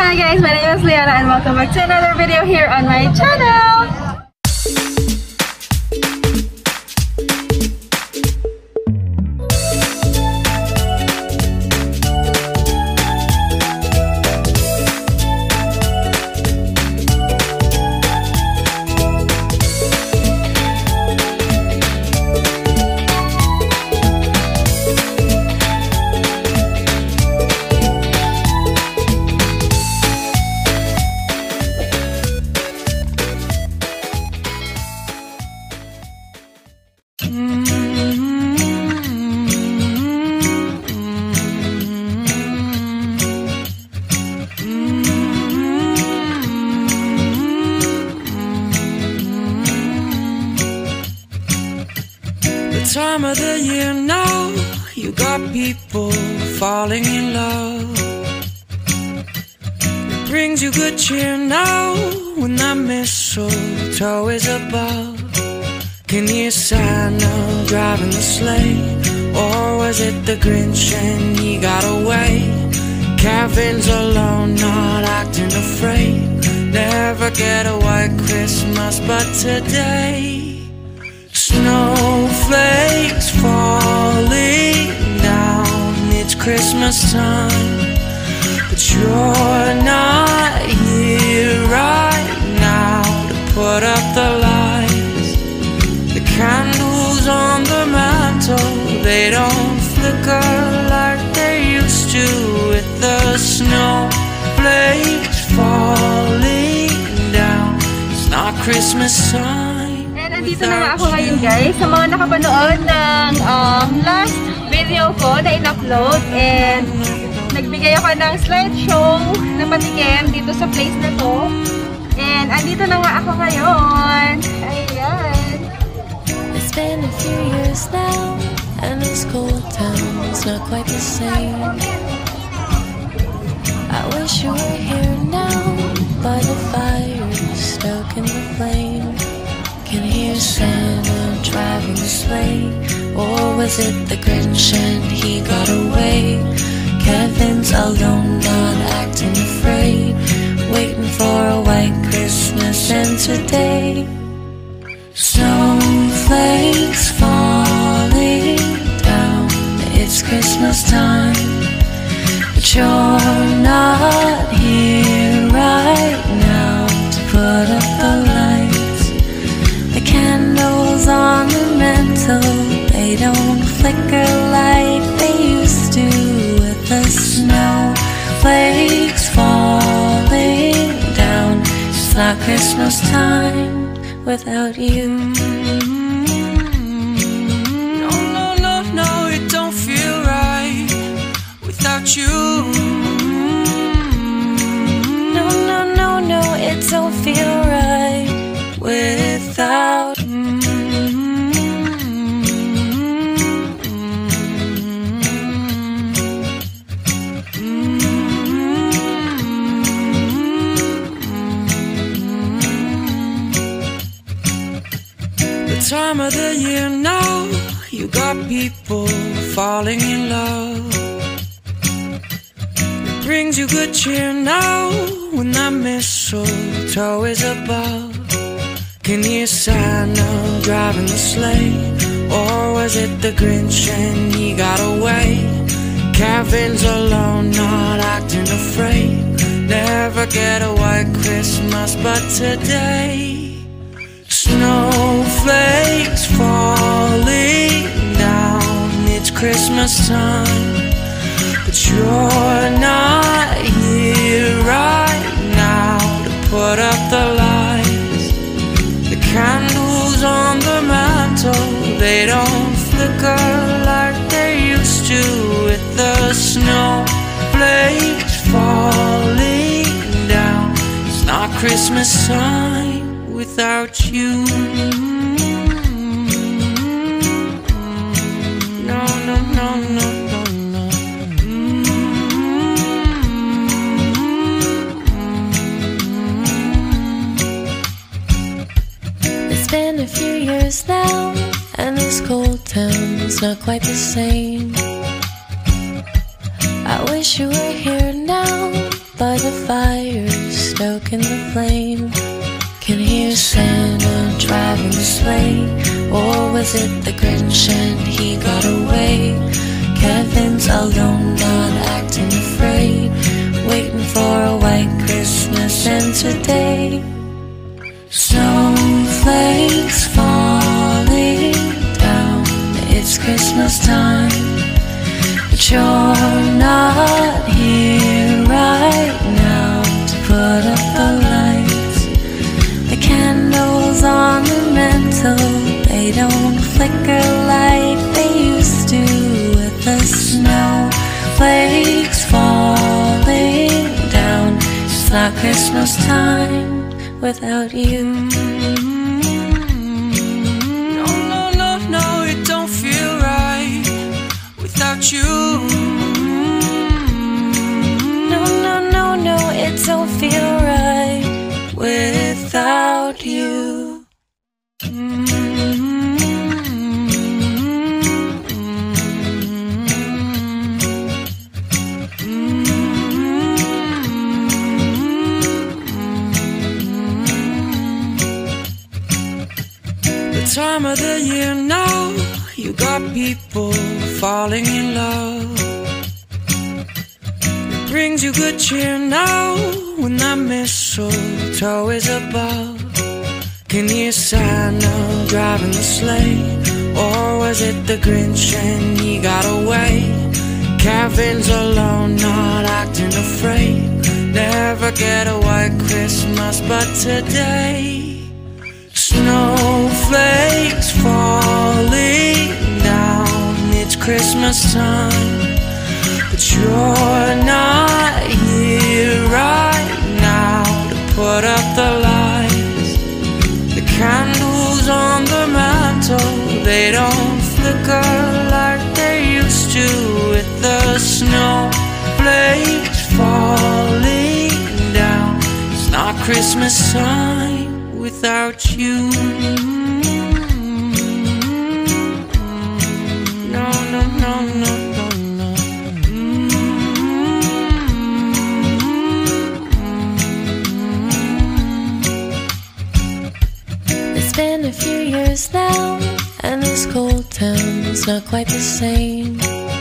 Hi guys, my name is Liana and welcome back to another video here on my channel. Time of the year now, you got people falling in love. It brings you good cheer now when that mistletoe is above. Can you hear Santa driving the sleigh? Or was it the Grinch and he got away? Kevin's alone, not acting afraid. Never get a white Christmas, but today snowflakes falling down. It's Christmas time, but you're not here right now to put up the lights. The candles on the mantle, they don't flicker like they used to. With the snowflakes falling down, it's not Christmas time. Nandito na nga ako ngayon guys sa mga nakapanood ng last video ko na in-upload, and nagbigay ako ng slideshow na patikim dito sa place na to, and andito na nga ako ngayon. Ayan. It's been a few years now and this cold town is not quite the same. I wish you were here now by the fire, stuck in the flame. Can hear Santa driving the sleigh, or was it the Grinch and he got away? Kevin's alone, not acting afraid, waiting for a white Christmas. And today snowflakes falling down. It's Christmas time, but you're not here right now to put up the lights. The candles on the mantle, they don't flicker like they used to. With the snowflakes falling down, it's not Christmas time without you. No, no, no, no, it don't feel right without you. No, no, no, no, it don't feel right without the time of the year now, you got people falling in love. It brings you good cheer now when that mistletoe is above. Can you hear Santa driving the sleigh? Or was it the Grinch and he got away? Kevin's alone, not acting afraid. Never get a white Christmas, but today snowflakes falling down. It's Christmas time, but you're not here right now to put up the lights. The candles on the mantle, they don't flicker like they used to. With the snowflakes falling down, it's not Christmas time without you. No, no, no, no, no, no. It's been a few years now and this cold town's not quite the same. I wish you were here now by the fire, stoking the flame. Can hear Santa driving the sleigh, or was it the Grinch and he got away? Kevin's alone, not acting afraid, waiting for a white Christmas. And today, snowflakes falling down, it's Christmas time, but you're not here right now to put up the lights. The candles on the mantle, they don't flicker like they used to, with the snowflakes falling down. It's not Christmas time without you. No, no, no, no, it don't feel right without you. No, no, no, no, it don't feel right without you. Time of the year now, you got people falling in love. It brings you good cheer now when that mistletoe is above. Can you Santa driving the sleigh, or was it the Grinch and he got away? Kevin's alone, not acting afraid, never get a white Christmas, but today, snowflakes falling down, it's Christmas time, but you're not here right now to put up the lights. The candles on the mantle, they don't flicker like they used to, with the snowflakes falling down. It's not Christmas time without you. No, no, no, no, no, no. It's been a few years now, and this cold town's not quite the same.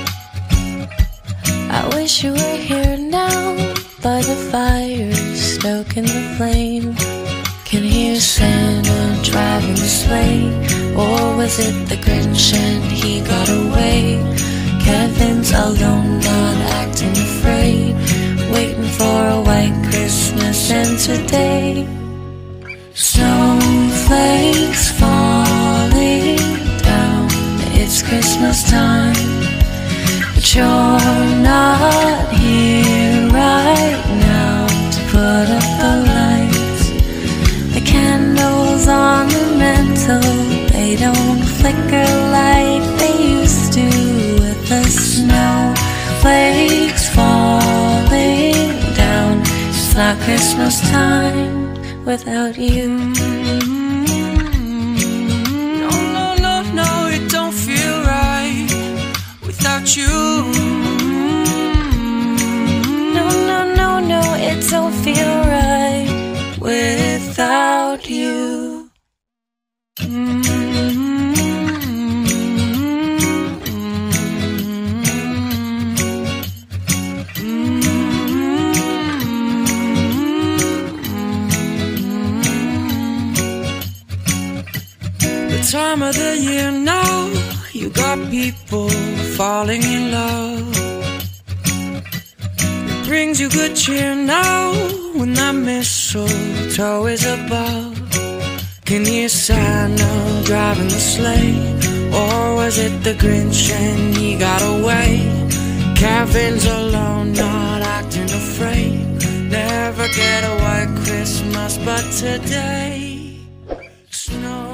I wish you were here now, by the fire, stoking the flame. Can hear Santa driving the sleigh, or was it the Grinch and he got away? Kevin's alone, not acting afraid, waiting for a white Christmas. And today, snowflakes falling down, it's Christmas time, but you're not here right now to put up the lights. The candles on the mantle, they don't flicker like they used to, with the snowflakes falling down. It's not Christmas time without you. No, no, no, no, it don't feel right without you. No, no, no, no, it don't feel right without you. The time of the year now, you got people falling in love. It brings you good cheer now when that mistletoe is above. Can you Santa driving the sleigh, or was it the Grinch and he got away? Kevin's alone, not acting afraid, never get a white Christmas, but today, snow